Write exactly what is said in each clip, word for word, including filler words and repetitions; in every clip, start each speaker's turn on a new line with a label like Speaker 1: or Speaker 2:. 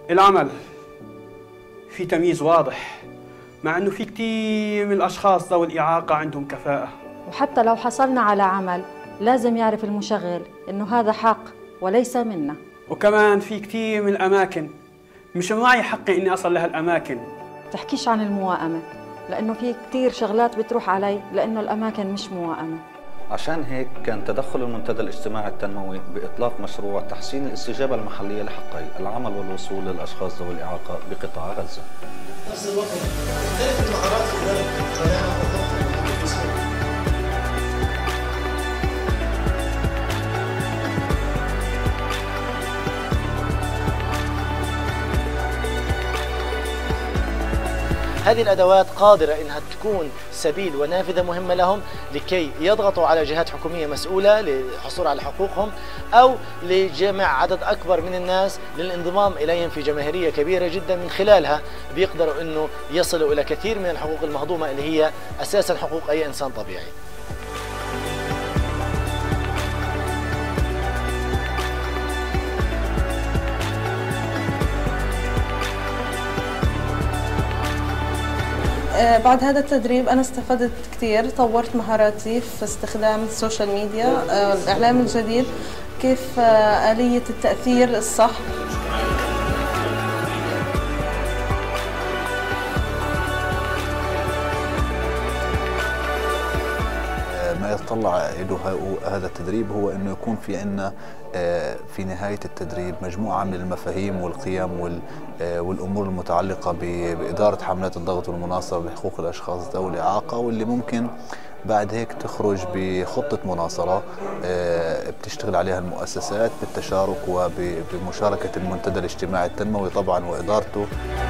Speaker 1: العمل في تمييز واضح، مع أنه في كثير من الأشخاص ذوي الإعاقة عندهم كفاءة.
Speaker 2: وحتى لو حصلنا على عمل لازم يعرف المشغل إنه هذا حق وليس منا.
Speaker 1: وكمان في كثير من الأماكن مش معي حقي إني أصل لهالأماكن.
Speaker 2: تحكيش عن الموائمة، لأنه في كثير شغلات بتروح علي لأنه الأماكن مش موائمة.
Speaker 3: عشان هيك كان تدخل المنتدى الاجتماعي التنموي بإطلاق مشروع تحسين الاستجابة المحلية لحقي العمل والوصول للأشخاص ذوي الإعاقة بقطاع غزة.
Speaker 4: نفس الوقت تختلف المهارات في ذلك. هذه الأدوات قادرة إنها تكون سبيل ونافذة مهمة لهم لكي يضغطوا على جهات حكومية مسؤولة للحصول على حقوقهم، أو لجمع عدد أكبر من الناس للانضمام إليهم في جماهيرية كبيرة جدا، من خلالها بيقدروا إنه يصلوا إلى كثير من الحقوق المهضومة اللي هي أساسا حقوق أي إنسان طبيعي.
Speaker 5: بعد هذا التدريب أنا استفدت كثير، طورت مهاراتي في استخدام السوشيال ميديا، الإعلام الجديد، كيف آلية التأثير الصح.
Speaker 6: ما يتطلع له هذا التدريب هو أنه يكون في عندنا في نهاية التدريب مجموعة من المفاهيم والقيم والأمور المتعلقة بإدارة حملات الضغط والمناصرة بحقوق الأشخاص ذوي الإعاقة، واللي ممكن بعد هيك تخرج بخطة مناصرة بتشتغل عليها المؤسسات بالتشارك وبمشاركة المنتدى الاجتماعي التنموي طبعا وإدارته.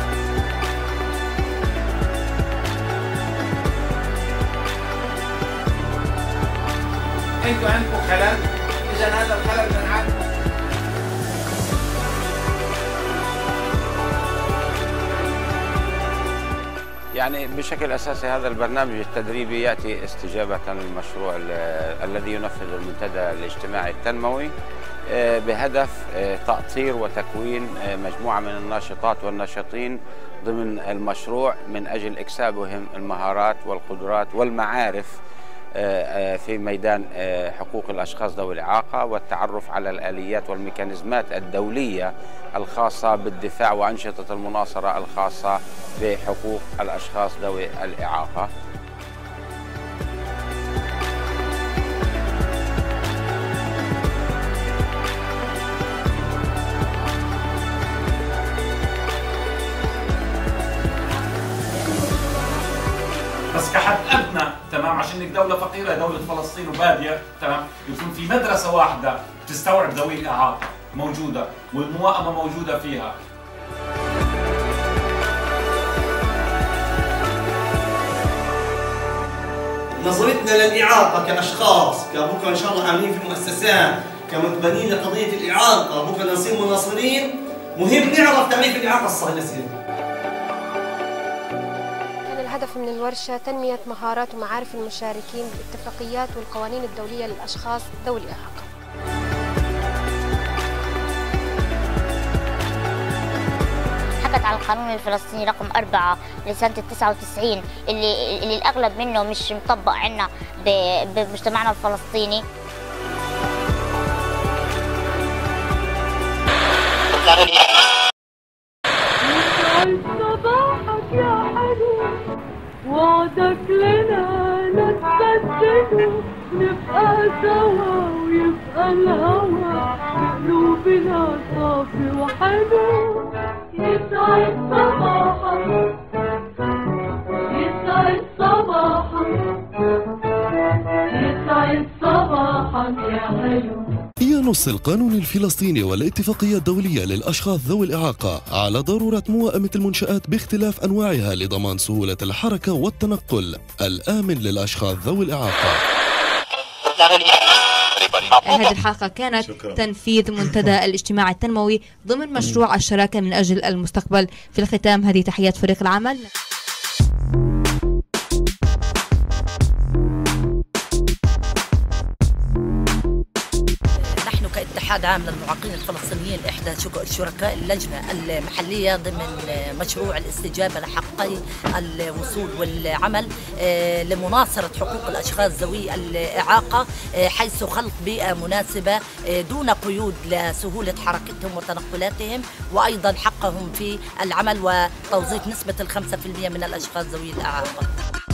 Speaker 7: انتوا عندكم خلل، اذا هذا الخلل بنعالجه.
Speaker 8: يعني بشكل اساسي هذا البرنامج التدريبي ياتي استجابه للمشروع الذي ينفذ المنتدى الاجتماعي التنموي بهدف تأطير وتكوين مجموعه من الناشطات والناشطين ضمن المشروع من اجل اكسابهم المهارات والقدرات والمعارف في ميدان حقوق الأشخاص ذوي الإعاقة، والتعرف على الآليات والميكانيزمات الدولية الخاصة بالدفاع وأنشطة المناصرة الخاصة بحقوق الأشخاص ذوي الإعاقة.
Speaker 9: بس كحد أدنى تمام، عشان انك دولة فقيرة دولة فلسطين وبادية تمام، يكون في مدرسة واحدة تستوعب ذوي الإعاقة موجودة والموائمة موجودة فيها.
Speaker 4: نظرتنا للإعاقة كأشخاص، كبكرة إن شاء الله عاملين في مؤسسات، كمتبنين لقضية الإعاقة، بكرة نصير مناصرين، مهم نعرف تعريف الإعاقة الصهيونية.
Speaker 10: الهدف من الورشة تنمية مهارات ومعارف المشاركين بالاتفاقيات والقوانين الدولية للأشخاص ذوي الإعاقة.
Speaker 11: حكت عن القانون الفلسطيني رقم أربعة لسنة تسعة وتسعين اللي, اللي الأغلب منه مش مطبق عنا بمجتمعنا الفلسطيني.
Speaker 12: وعدك لنا نتبدل نبقى سوا ويبقى الهوى قلوبنا صافي وحلو. يسعد صباحك يسعد صباحك يسعد صباحك يا هلو.
Speaker 13: ينص القانون الفلسطيني والاتفاقية الدولية للأشخاص ذوي الإعاقة على ضرورة موائمة المنشآت باختلاف أنواعها لضمان سهولة الحركة والتنقل الآمن للأشخاص ذوي الإعاقة.
Speaker 14: هذه الحلقة كانت شكرا. تنفيذ منتدى الاجتماع التنموي ضمن مشروع الشراكة من أجل المستقبل. في الختام هذه تحيات فريق العمل.
Speaker 15: اتحاد عام للمعاقين الفلسطينيين إحدى شركاء اللجنة المحلية ضمن مشروع الاستجابة لحقي الوصول والعمل لمناصرة حقوق الأشخاص ذوي الإعاقة، حيث خلق بيئة مناسبة دون قيود لسهولة حركتهم وتنقلاتهم، وأيضا حقهم في العمل وتوظيف نسبة الخمسة في المئة من الأشخاص ذوي الإعاقة.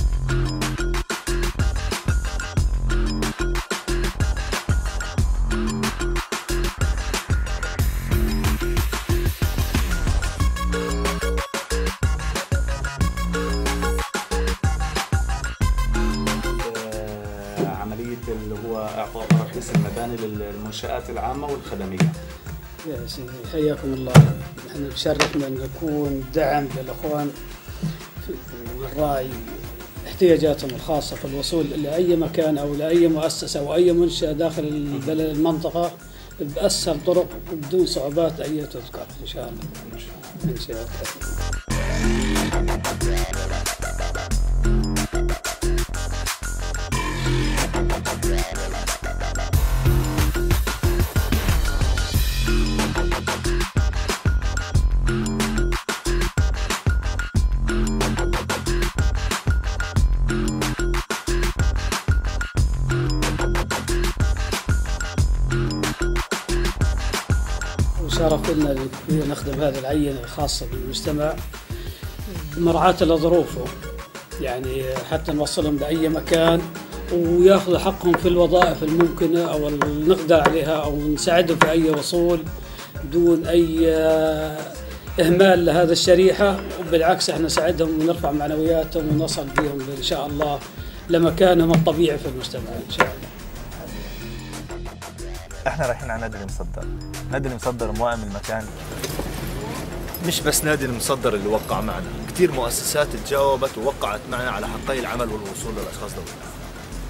Speaker 16: اللي هو إعطاء تراخيص المباني للمنشآت العامة والخدمية.
Speaker 17: يا سيدي حياكم الله، نحن بشرفنا أن نكون دعم للأخوان ونراعي احتياجاتهم الخاصة في الوصول لأي مكان أو لأي مؤسسة أو أي منشأة داخل البلد المنطقة بأسهل طرق وبدون صعوبات أي تذكر إن شاء الله. إن شاء الله. شرف لنا نخدم هذه العينة الخاصة بالمجتمع مراعاة لظروفه، يعني حتى نوصلهم لأي مكان وياخذوا حقهم في الوظائف الممكنة أو نقدر عليها أو نساعدهم في أي وصول دون أي إهمال لهذا الشريحة، وبالعكس احنا نساعدهم ونرفع معنوياتهم ونصل بهم إن شاء الله لمكانهم الطبيعي في المجتمع إن شاء الله.
Speaker 18: احنا رايحين على نادي المصدر، نادي المصدر موائم المكان.
Speaker 19: مش بس نادي المصدر اللي وقع معنا، كثير مؤسسات تجاوبت ووقعت معنا على حقي العمل والوصول للاشخاص ذوي الإعاقة.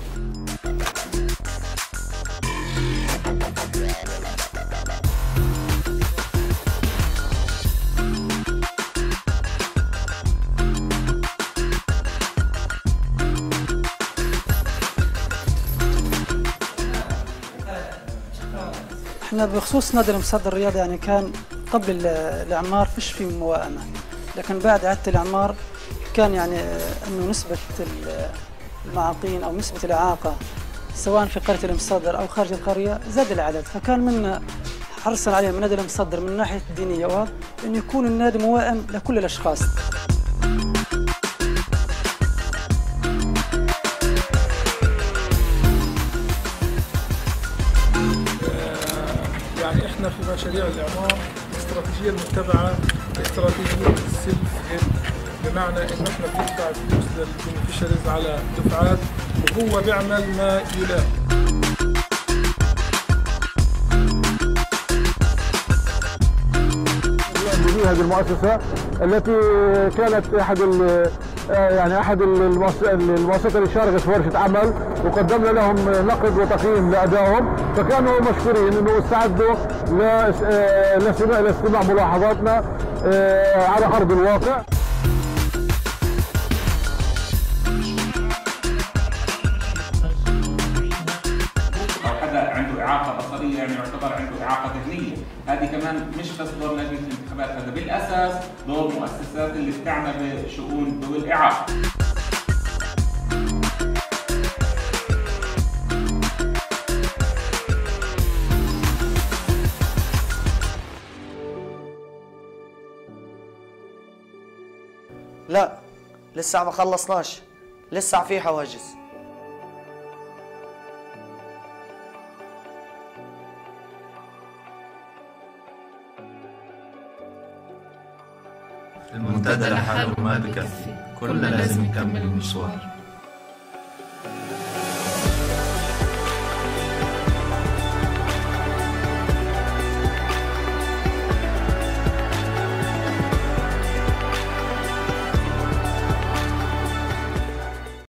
Speaker 20: احنا بخصوص نادي المصدر الرياضي يعني كان قبل الاعمار فيش في موائمه، لكن بعد اعاده الاعمار كان يعني انه نسبه المعاقين او نسبه الاعاقه سواء في قريه المصدر او خارج القريه زاد العدد، فكان من حرصا عليه من نادي المصدر من الناحيه الدينيه وانه يكون النادي موائم لكل الاشخاص.
Speaker 21: يعني احنا في مشاريع الاعمار الاستراتيجيه المتبعه استراتيجيه السيلف هيد، بمعنى انه احنا بندفع فلوس للبنفيشريز على دفعات وهو بيعمل ما يلائم.
Speaker 22: هذه المؤسسه التي كانت احد يعني احد المؤسسات اللي شاركت في ورشه عمل وقدمنا لهم نقد وتقييم لادائهم، فكانوا مشكورين انه استعدوا لاستماع ملاحظاتنا على ارض الواقع.
Speaker 9: او حدا عنده اعاقه بصريه يعني يعتبر عنده اعاقه ذهنيه، هذه كمان مش بس دور لجنه الانتخابات، هذا بالاساس دور مؤسسات اللي بتعمل بشؤون ذوي الاعاقه.
Speaker 4: لا لسه ما خلصناش، لسه في حواجز.
Speaker 18: المنتدى لحاله ما بكفي، كلنا لازم نكمل المشوار.